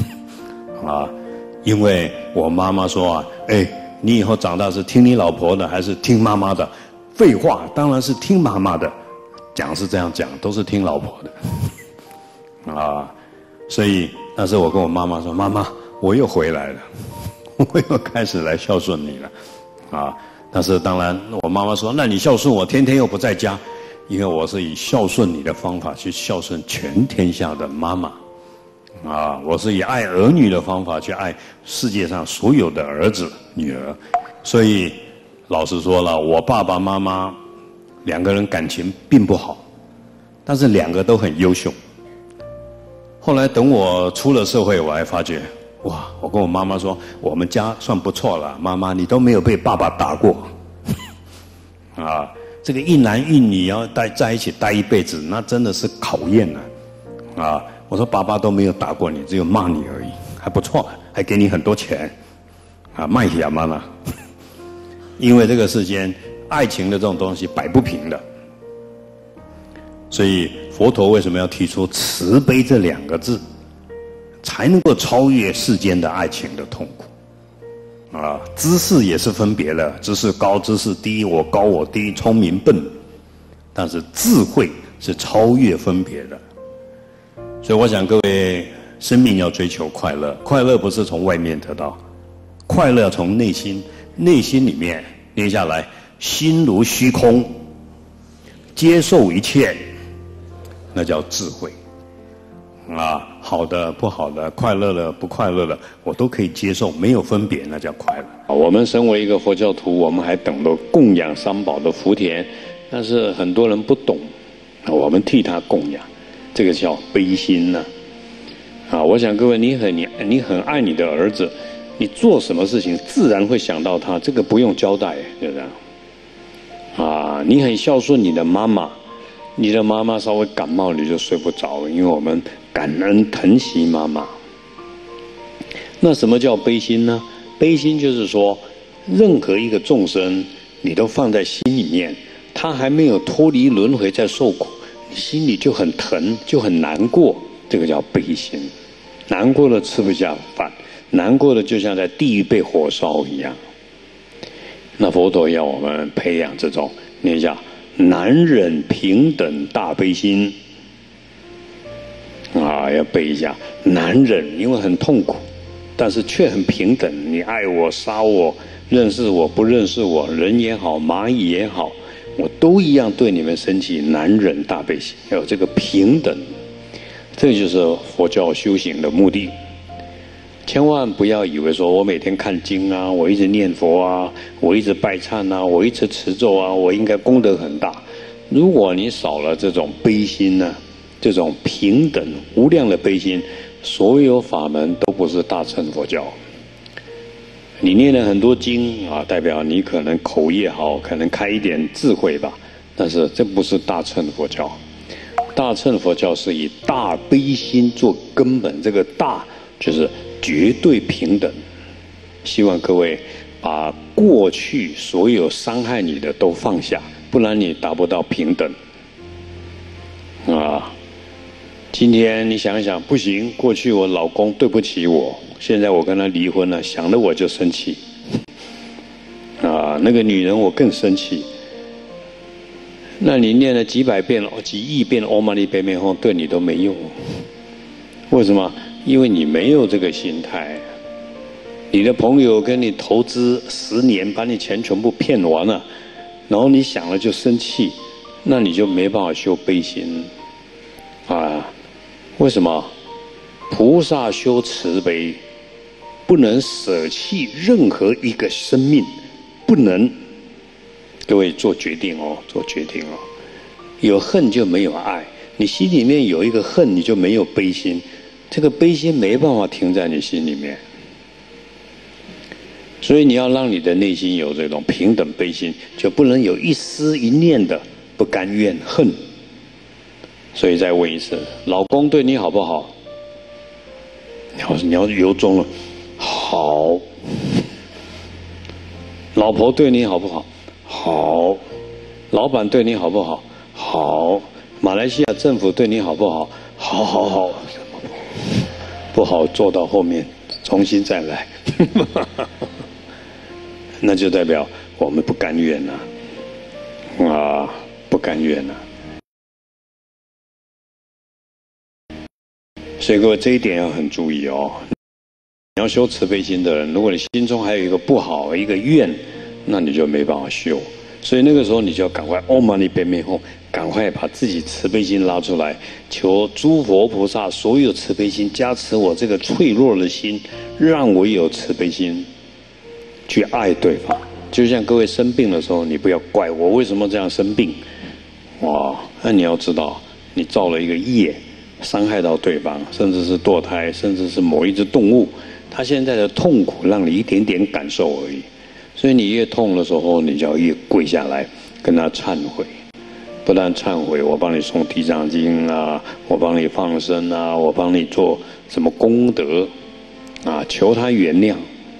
因为我妈妈说你以后长大是听你老婆的还是听妈妈的？废话，当然是听妈妈的。讲是这样讲，都是听老婆的所以那时候我跟我妈妈说：“妈妈，我又回来了，我又开始来孝顺你了但是当然，我妈妈说：“那你孝顺我，天天又不在家，因为我是以孝顺你的方法去孝顺全天下的妈妈，我是以爱儿女的方法去爱世界上所有的儿子女儿。所以老实说了，我爸爸妈妈2个人感情并不好，但是2个都很优秀。后来等我出了社会，我还发觉哇！我跟我妈妈说，我们家算不错了，妈妈你都没有被爸爸打过，啊，这个一男一女要在一起待一辈子，那真的是考验了，啊！我说爸爸都没有打过你，只有骂你而已，还不错，还给你很多钱，啊，卖血妈妈，因为这个世间爱情的这种东西摆不平的，所以佛陀为什么要提出慈悲这2个字？才能够超越世间的爱情的痛苦，啊，知识也是分别了，知识高，知识低，我高我低，聪明笨，但是智慧是超越分别的。所以我想各位，生命要追求快乐，快乐不是从外面得到，快乐从内心，内心里面念下来，心如虚空，接受一切，那叫智慧。啊，好的、不好的，快乐的、不快乐的，我都可以接受，没有分别，那叫快乐。 我们身为一个佛教徒，我们还懂得供养三宝的福田，但是很多人不懂，我们替他供养，这个叫悲心呢。我想各位，你很爱你的儿子，你做什么事情自然会想到他，这个不用交代，对不对？你很孝顺你的妈妈。你的妈妈稍微感冒你就睡不着，因为我们感恩疼惜妈妈。那什么叫悲心呢？悲心就是说，任何一个众生你都放在心里面，他还没有脱离轮回在受苦，你心里就很疼，就很难过，这个叫悲心。难过的吃不下饭，难过的就像在地狱被火烧一样。那佛陀要我们培养这种，念一下难忍平等大悲心要背一下。难忍，因为很痛苦，但是却很平等。你爱我、杀我、认识我、不认识我，人也好，蚂蚁也好，我都一样对你们生气。难忍大悲心，要有这个平等，这就是佛教修行的目的。千万不要以为说我每天看经啊，我一直念佛啊，我一直拜忏啊，我一直持咒啊，我应该功德很大。如果你少了这种悲心呢，这种平等无量的悲心，所有法门都不是大乘佛教。你念了很多经代表你可能口业好，可能开一点智慧吧，但是这不是大乘佛教。大乘佛教是以大悲心做根本，这个大就是绝对平等。希望各位把过去所有伤害你的都放下，不然你达不到平等。今天你想一想，不行，过去我老公对不起我，现在我跟他离婚了，想了我就生气。那个女人我更生气。那你念了几百遍、几亿遍唵嘛呢叭咪吽，对你都没用。为什么？因为你没有这个心态。你的朋友跟你投资10年，把你钱全部骗完了，然后你想了就生气，那你就没办法修悲心。为什么？菩萨修慈悲，不能舍弃任何一个生命，不能。各位做决定做决定有恨就没有爱，你心里面有一个恨，你就没有悲心，这个悲心没办法停在你心里面。所以你要让你的内心有这种平等悲心，就不能有一丝一念的不甘愿恨。所以再问一次，老公对你好不好？你要由衷了，好。老婆对你好不好？好。老板对你好不好？好。马来西亚政府对你好不好？好好好。不好做到后面重新再来。那就代表我们不甘愿不甘愿所以各位这一点要很注意你要修慈悲心的人，如果你心中还有一个不好一个怨，那你就没办法修。所以那个时候你就要赶快唵嘛呢叭咪吽，赶快把自己慈悲心拉出来，求诸佛菩萨所有慈悲心加持我这个脆弱的心，让我有慈悲心去爱对方。就像各位生病的时候，你不要怪我为什么这样生病，那你要知道你造了一个业，伤害到对方，甚至是堕胎，甚至是某一只动物， 他现在的痛苦让你一点点感受而已。所以你越痛的时候，你就要越跪下来跟他忏悔。不但忏悔，我帮你诵地藏经啊，我帮你放生啊，我帮你做什么功德啊，求他原谅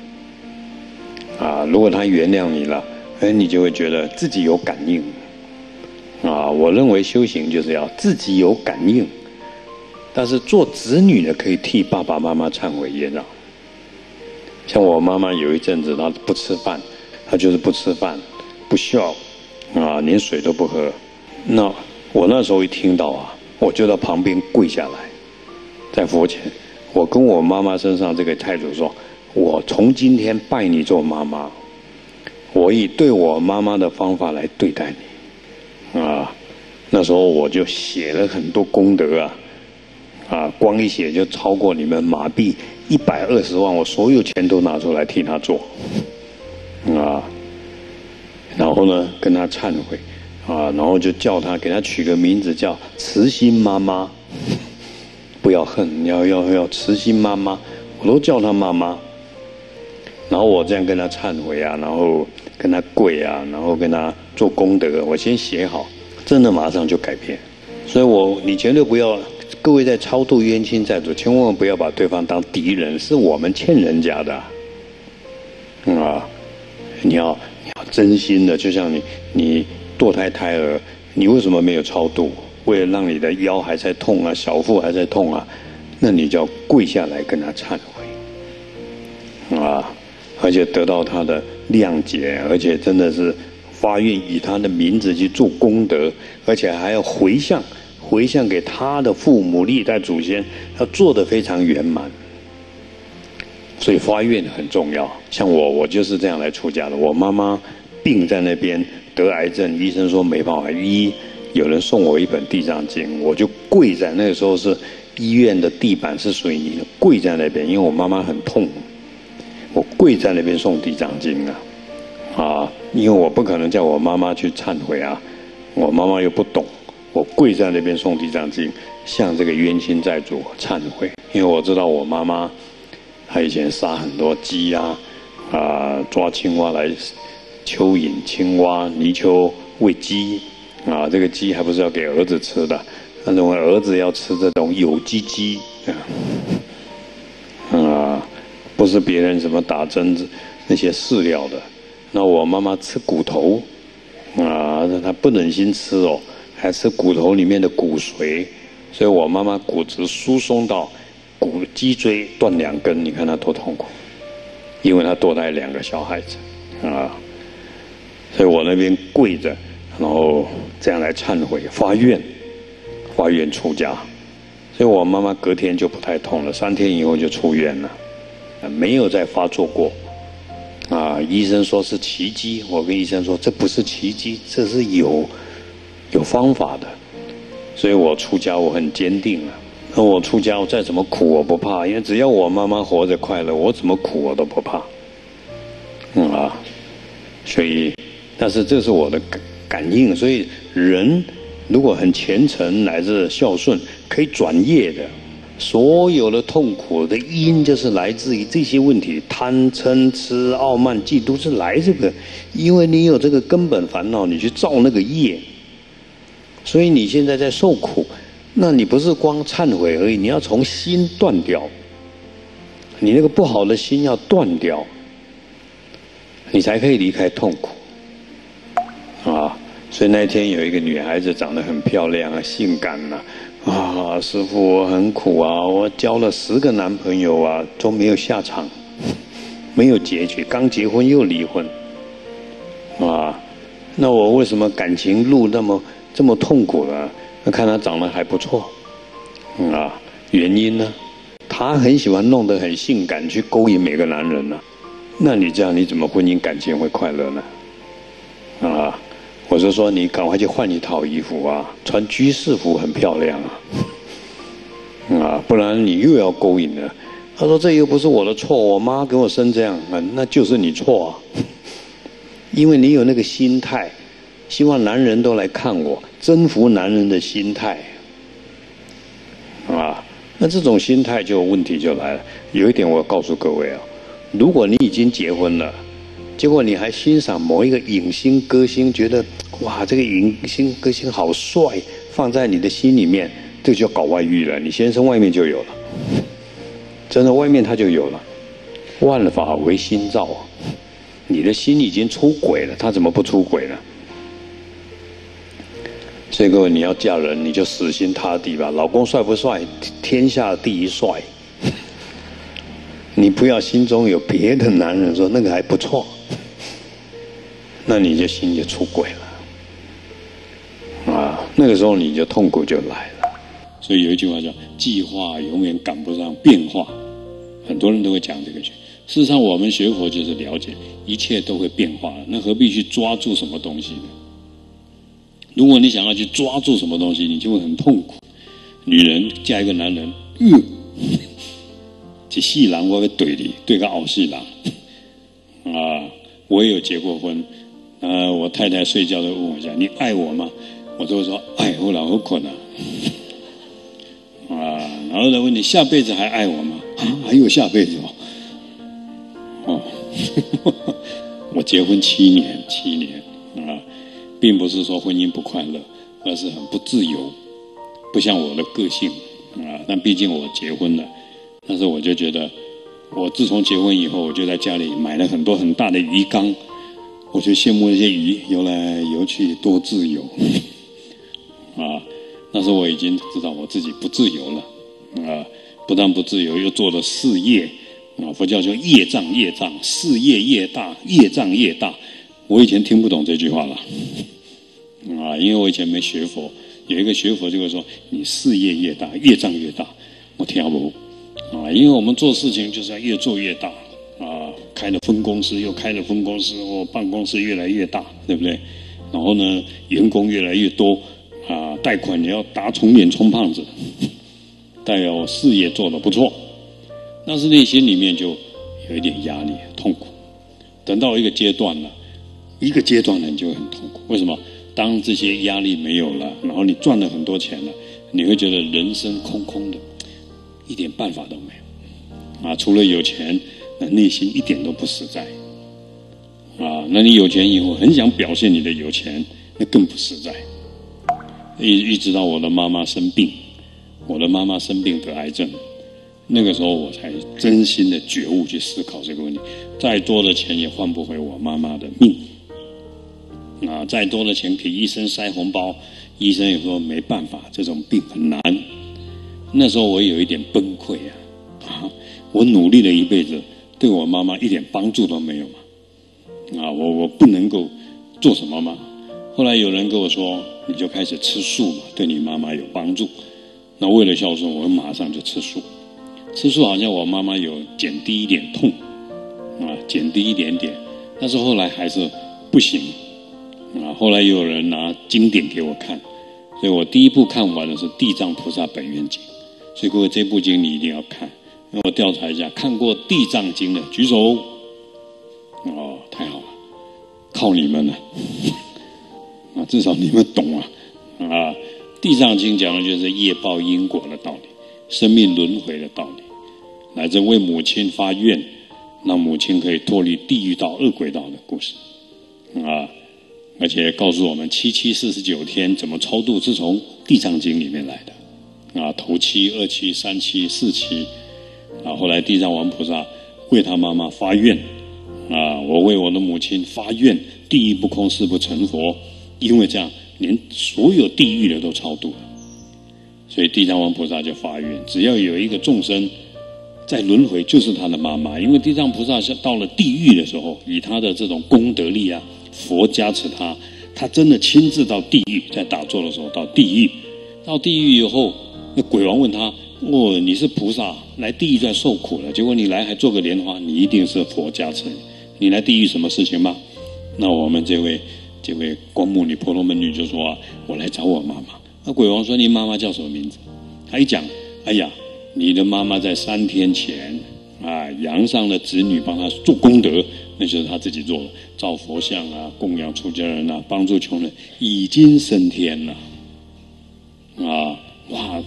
啊。如果他原谅你了，你就会觉得自己有感应啊。我认为修行就是要自己有感应，但是做子女的可以替爸爸妈妈忏悔业障。像我妈妈有一阵子她不吃饭，她就是不吃饭，不孝啊，连水都不喝。那我那时候一听到啊，我就到旁边跪下来，在佛前，我跟我妈妈身上这个态度说：我从今天拜你做妈妈，我以对我妈妈的方法来对待你啊。那时候我就写了很多功德啊，光一写就超过你们马币120万，我所有钱都拿出来替他做啊。然后呢，跟他忏悔啊，然后就叫他，给他取个名字叫慈心妈妈，不要恨，要慈心妈妈，我都叫他妈妈。然后我这样跟他忏悔啊，然后跟他跪啊，然后跟他做功德，我先写好，真的马上就改变。所以你绝对不要，各位在超度冤亲债主，千万不要把对方当敌人，是我们欠人家的啊！你要真心的，就像你堕胎儿，你为什么没有超度？为了让你的腰还在痛啊，小腹还在痛啊，那你就要跪下来跟他忏悔啊，而且得到他的谅解，而且真的是发愿以他的名字去做功德，而且还要回向给他的父母历代祖先，要做得非常圆满。所以发愿很重要。像我就是这样来出家的。我妈妈病在那边得癌症，医生说没办法医，有人送我一本地藏经，我就跪在那个时候是医院的地板是水泥的，跪在那边，因为我妈妈很痛，我跪在那边诵地藏经啊，因为我不可能叫我妈妈去忏悔啊，我妈妈又不懂，我跪在那边诵地藏经，向这个冤亲债主忏悔，因为我知道我妈妈她以前杀很多鸡啊，抓青蛙来蚯蚓、青蛙、泥鳅喂鸡啊，这个鸡还不是要给儿子吃的，他认为儿子要吃这种有机鸡不是别人什么打针那些饲料的。那我妈妈吃骨头她不忍心吃哦，还吃骨头里面的骨髓，所以我妈妈骨质疏松到脊椎断2根，你看她多痛苦，因为她堕胎2个小孩子所以我那边跪着，然后这样来忏悔发愿出家，所以我妈妈隔天就不太痛了，3天以后就出院了，没有再发作过医生说是奇迹，我跟医生说这不是奇迹，这是有方法的。所以我出家我很坚定那我出家我再怎么苦我不怕，因为只要我妈妈活着快乐，我怎么苦我都不怕所以但是这是我的感应。所以人如果很虔诚乃至孝顺，可以转业的。所有的痛苦的因就是来自于这些问题，贪嗔痴傲慢嫉妒是来这个，因为你有这个根本烦恼，你去造那个业，所以你现在在受苦。那你不是光忏悔而已，你要从心断掉，你那个不好的心要断掉，你才可以离开痛苦所以那天有一个女孩子长得很漂亮性感师父我很苦我交了10个男朋友都没有下场，没有结局，刚结婚又离婚那我为什么感情路这么痛苦呢？那看她长得还不错原因呢？她很喜欢弄得很性感去勾引每个男人那你这样你怎么婚姻感情会快乐呢？我是说你赶快去换一套衣服穿居士服很漂亮不然你又要勾引了。他说这又不是我的错，我妈给我生这样那就是你错因为你有那个心态，希望男人都来看我，征服男人的心态那那这种心态就问题就来了。有一点我要告诉各位啊，如果你已经结婚了，结果你还欣赏某一个影星歌星，觉得哇这个影星歌星好帅，放在你的心里面，这就叫搞外遇了。你先生外面就有了，真的外面他就有了。万法唯心造啊，你的心已经出轨了，他怎么不出轨呢？所以各位，你要嫁人，你就死心塌地吧。老公帅不帅？天下第一帅。你不要心中有别的男人说那个还不错，那你就心就出轨了啊！那个时候你就痛苦就来了。 所以有一句话叫“计划永远赶不上变化”，很多人都会讲这个句。事实上，我们学佛就是了解一切都会变化，那何必去抓住什么东西呢？如果你想要去抓住什么东西，你就会很痛苦。女人嫁一个男人，一世人我要对你，对个后世人啊！我也有结过婚，我太太睡觉都问我一下：“你爱我吗？”我都会说：“爱我老好困啊！”然后呢问你下辈子还爱我吗？还有下辈子哦！我结婚7年啊，并不是说婚姻不快乐，而是很不自由，不像我的个性啊。但毕竟我结婚了，但是我就觉得，我自从结婚以后，我就在家里买了很多很大的鱼缸，我就羡慕那些鱼游来游去多自由啊。那时候我已经知道我自己不自由了啊，不但不自由，又做了事业啊。佛教叫业障，事业越大，业障越大。我以前听不懂这句话了啊，因为我以前没学佛。有一个学佛就会说，你事业越大，业障越大。我听不啊，因为我们做事情就是要越做越大啊，开了分公司又开了分公司，办公室越来越大，对不对？然后呢，员工越来越多啊，贷款也要打肿脸充胖子，代表事业做得不错，但是内心里面就有一点压力、痛苦。等到一个阶段了，你就会很痛苦。为什么？当这些压力没有了，然后你赚了很多钱了，你会觉得人生空空的，一点办法都没有啊！除了有钱，那内心一点都不实在啊！那你有钱以后很想表现你的有钱，那更不实在。一直到我的妈妈生病，得癌症，那个时候我才真心的觉悟去思考这个问题。再多的钱也换不回我妈妈的命啊！再多的钱给医生塞红包，医生也说没办法，这种病很难。那时候我有一点崩溃啊！我努力了一辈子，对我妈妈一点帮助都没有嘛！啊，我不能够做什么嘛？后来有人跟我说，你就开始吃素嘛，对你妈妈有帮助。那为了孝顺，我马上就吃素。吃素好像我妈妈有减低一点痛啊，减低一点点，但是后来还是不行啊。后来有人拿经典给我看，所以我第一部看完的是《地藏菩萨本愿经》。所以各位，这部经你一定要看。那我调查一下，看过《地藏经》的举手。哦，太好了，靠你们了啊！至少你们懂啊！啊，《地藏经》讲的就是业报因果的道理，生命轮回的道理，乃至为母亲发愿，让母亲可以脱离地狱道、恶鬼道的故事啊！而且告诉我们749天怎么超度，是从《地藏经》里面来的。啊，头七、二七、三七、四七，啊，后来地藏王菩萨为他妈妈发愿，啊，我为我的母亲发愿，地狱不空，誓不成佛，因为这样，连所有地狱的都超度了，所以地藏王菩萨就发愿，只要有一个众生在轮回，就是他的妈妈，因为地藏菩萨到了地狱的时候，以他的这种功德力啊，佛加持他，他真的亲自到地狱，在打坐的时候到地狱以后。那鬼王问他：“你是菩萨，来地狱在受苦了，结果你来还做个莲花，你一定是佛加持你来地狱什么事情吗？”那我们这位光目女婆罗门女就说：“啊，我来找我妈妈。”那鬼王说：“你妈妈叫什么名字？”他一讲：“哎呀，你的妈妈在3天前啊，阳上的子女帮她做功德，那就是她自己做的，造佛像啊，供养出家人啊，帮助穷人，已经升天了。”啊，哇！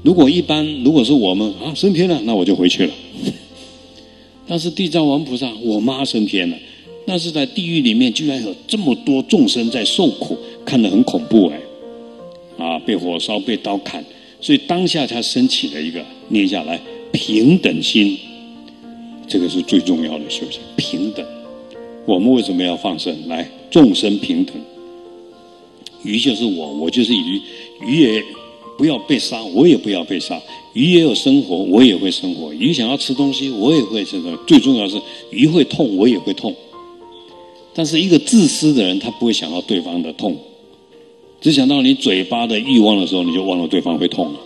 如果是我们啊升天了，那我就回去了。但是地藏王菩萨，我妈升天了，那是在地狱里面，居然有这么多众生在受苦，看得很恐怖被火烧，被刀砍，所以当下他升起了一个念下来平等心，这个是最重要的修行，平等。我们为什么要放生？来，众生平等。鱼就是我就是鱼，鱼也不要被杀，我也不要被杀。鱼也有生活，我也会生活。鱼想要吃东西，我也会吃的。最重要的是，鱼会痛，我也会痛。但是一个自私的人，他不会想到对方的痛，只想到你嘴巴的欲望的时候，你就忘了对方会痛了。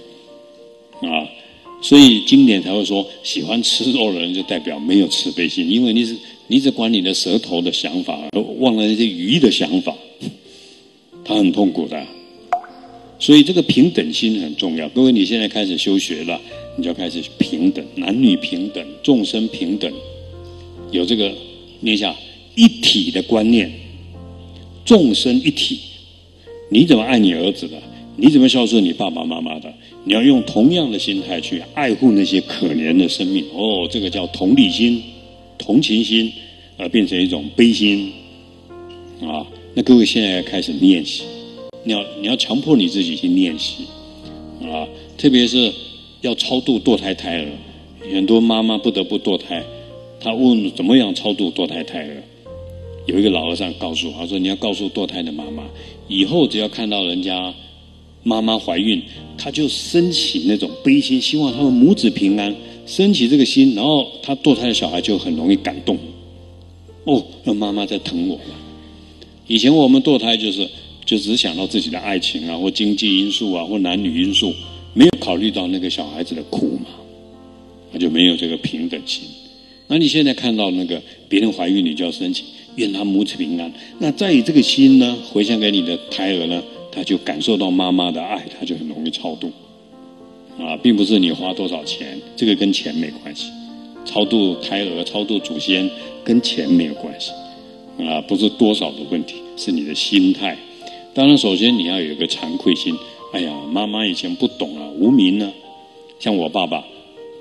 所以经典才会说，喜欢吃肉的人就代表没有慈悲心，因为你只管你的舌头的想法，而忘了那些鱼的想法，他很痛苦的。所以这个平等心很重要。各位，你现在开始修学了，你就要开始平等，男女平等，众生平等，有这个念下一体的观念，众生一体。你怎么爱你儿子的？你怎么孝顺你爸爸妈妈的？你要用同样的心态去爱护那些可怜的生命。这个叫同理心、同情心，而变成一种悲心那各位现在要开始练习，你要强迫你自己去练习特别是要超度堕胎胎儿。很多妈妈不得不堕胎，她问怎么样超度堕胎胎儿。有一个老和尚告诉他说，你要告诉堕胎的妈妈，以后只要看到人家妈妈怀孕，他就升起那种悲心，希望他们母子平安，升起这个心，然后他堕胎的小孩就很容易感动。那妈妈在疼我了。以前我们堕胎就只想到自己的爱情或经济因素或男女因素，没有考虑到那个小孩子的苦嘛，那就没有这个平等心。那你现在看到那个别人怀孕，你就要升起愿他母子平安。那在于这个心呢，回向给你的胎儿呢，他就感受到妈妈的爱，他就很容易超度并不是你花多少钱，这个跟钱没关系。超度胎儿、超度祖先跟钱没有关系不是多少的问题，是你的心态。当然首先你要有一个惭愧心，妈妈以前不懂无明像我爸爸，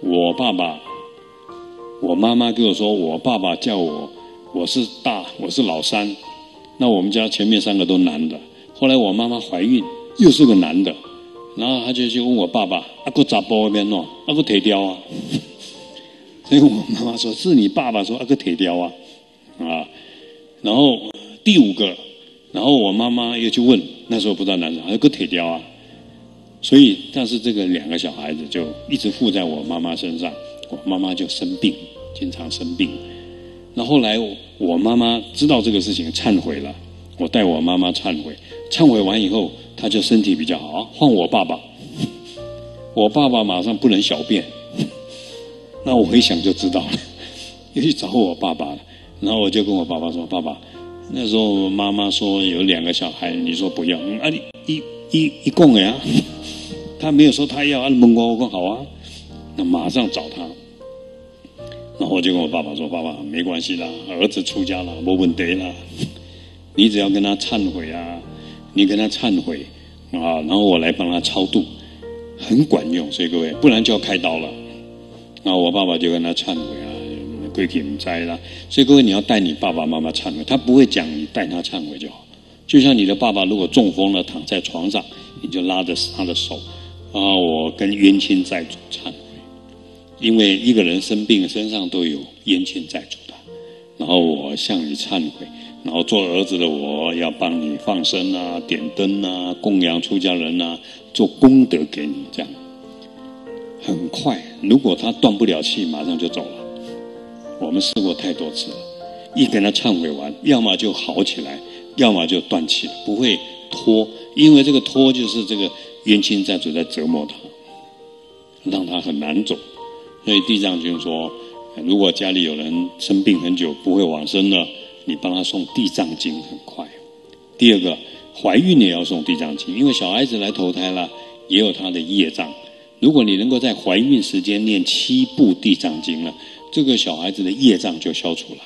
我妈妈跟我说，我爸爸叫我是老三，那我们家前面3个都男的。后来我妈妈怀孕又是个男的，然后他就去问我爸爸，还查甫那边还提掉所以我妈妈说，是你爸爸说还提掉然后第5个，然后我妈妈又去问，那时候不知道男生还提掉所以但是这个2个小孩子就一直附在我妈妈身上，我妈妈就生病，经常生病。那后来我妈妈知道这个事情，忏悔了，我带我妈妈忏悔完以后，她就身体比较好换我爸爸，我爸爸马上不能小便，那我一想就知道了，又去找我爸爸了。然后我就跟我爸爸说，爸爸，那时候妈妈说有2个小孩，你说不要你讲的他没有说他要问我说好那马上找他。然后我就跟我爸爸说，爸爸没关系啦，儿子出家了没问题啦，你只要跟他忏悔你跟他忏悔然后我来帮他超度，很管用。所以各位，不然就要开刀了。然后我爸爸就跟他忏悔过去不知啦。所以各位，你要带你爸爸妈妈忏悔，他不会讲，你带他忏悔就好。就像你的爸爸如果中风了躺在床上，你就拉着他的手我跟冤亲债主忏悔。因为一个人生病身上都有冤亲债主的，然后我向你忏悔，然后做儿子的我要帮你放生点灯供养出家人做功德给你，这样很快。如果他断不了气，马上就走了。我们试过太多次了，一跟他忏悔完，要么就好起来，要么就断气了，不会拖。因为这个拖就是这个冤亲债主在折磨他，让他很难走。所以地藏经说，如果家里有人生病很久不会往生了，你帮他诵地藏经很快。第2个，怀孕也要诵地藏经，因为小孩子来投胎了，也有他的业障。如果你能够在怀孕时间念7部地藏经了，这个小孩子的业障就消除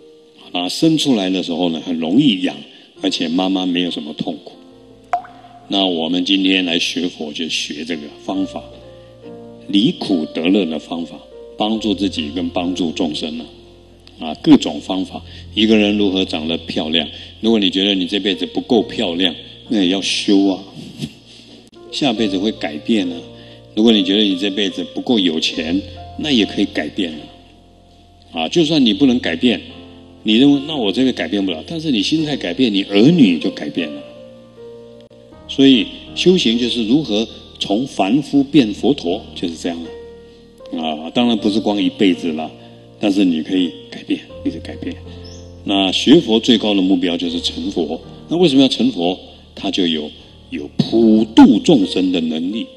了生出来的时候呢，很容易养，而且妈妈没有什么痛苦。 那我们今天来学佛，就学这个方法，离苦得乐的方法，帮助自己跟帮助众生各种方法。一个人如何长得漂亮？如果你觉得你这辈子不够漂亮，那也要修啊，下辈子会改变啊。如果你觉得你这辈子不够有钱，那也可以改变就算你不能改变，你认为那我这个改变不了，但是你心态改变，你儿女就改变了。所以修行就是如何从凡夫变佛陀，就是这样当然不是光一辈子啦，但是你可以改变，一直改变。那学佛最高的目标就是成佛。那为什么要成佛？他就有普度众生的能力。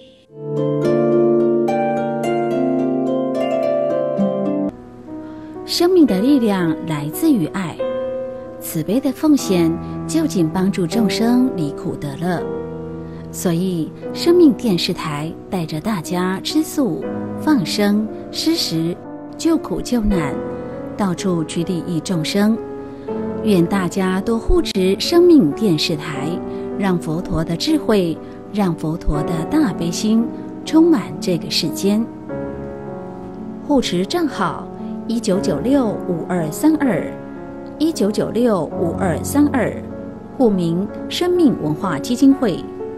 生命的力量来自于爱，慈悲的奉献就近帮助众生离苦得乐。所以生命电视台带着大家吃素、放生、施食、救苦救难，到处去利益众生。愿大家多护持生命电视台，让佛陀的智慧，让佛陀的大悲心充满这个世间。护持账号19965232，19965232，户名生命文化基金会。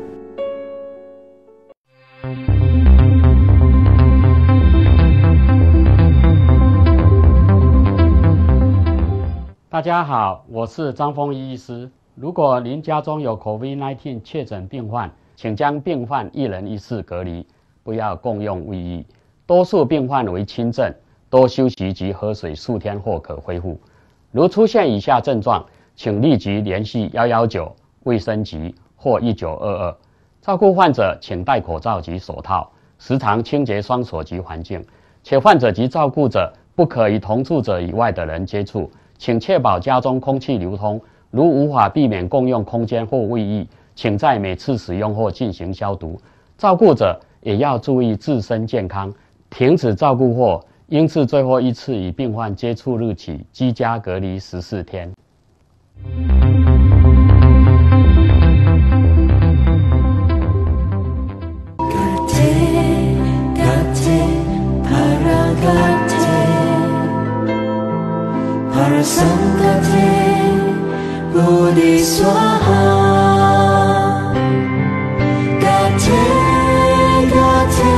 大家好，我是张丰毅医师。如果您家中有 COVID-19 确诊病患，请将病患一人一室隔离，不要共用卫浴。多数病患为轻症，多休息及喝水数天后可恢复。如出现以下症状，请立即联系119卫生局或1922。照顾患者请戴口罩及手套，时常清洁双手及环境，且患者及照顾者不可与同住者以外的人接触。请确保家中空气流通，如无法避免共用空间或卫浴，请在每次使用后进行消毒。照顾者也要注意自身健康，停止照顾或应自最后一次与病患接触日起居家隔离14天。 Parasangkate Bodhiswaha Gate Gate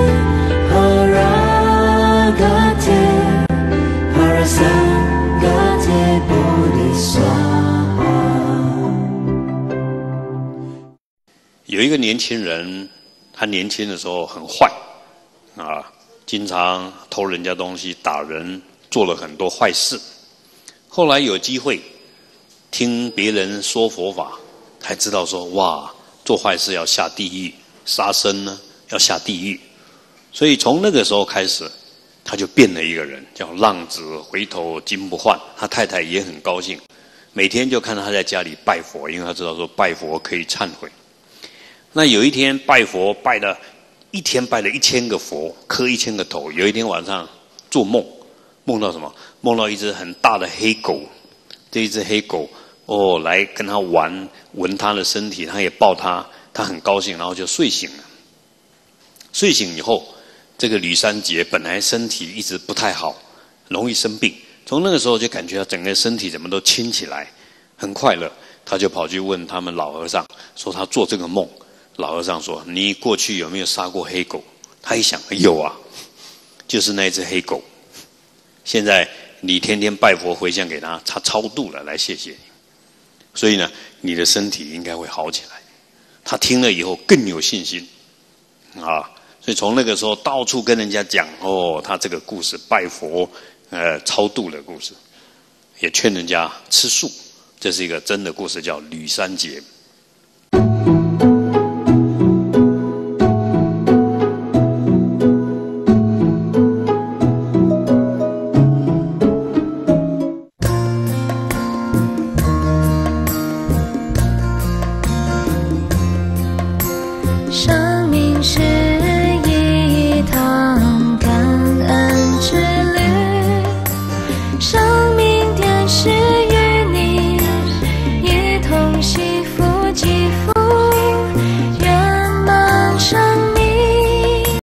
Haragate Parasangkate Bodhiswaha。 有一个年轻人，他年轻的时候很坏经常偷人家东西、打人，做了很多坏事。后来有机会听别人说佛法，才知道说哇，做坏事要下地狱，杀生呢要下地狱。所以从那个时候开始，他就变了一个人，叫浪子回头金不换。他太太也很高兴，每天就看到他在家里拜佛，因为他知道说拜佛可以忏悔。那有一天拜佛拜了一天，拜了1000个佛，磕1000个头。有一天晚上做梦，梦到什么？梦到一只很大的黑狗。这一只黑狗来跟他玩，闻他的身体，他也抱他，他很高兴，然后就睡醒了。睡醒以后，这个吕三杰本来身体一直不太好，容易生病，从那个时候就感觉到整个身体怎么都轻起来，很快乐。他就跑去问他们老和尚，说他做这个梦。老和尚说：“你过去有没有杀过黑狗？”他一想，有啊，就是那只黑狗。现在你天天拜佛回向给他，他超度了来谢谢你。所以呢，你的身体应该会好起来。他听了以后更有信心所以从那个时候到处跟人家讲他这个故事拜佛超度的故事，也劝人家吃素。这是一个真的故事，叫吕三杰。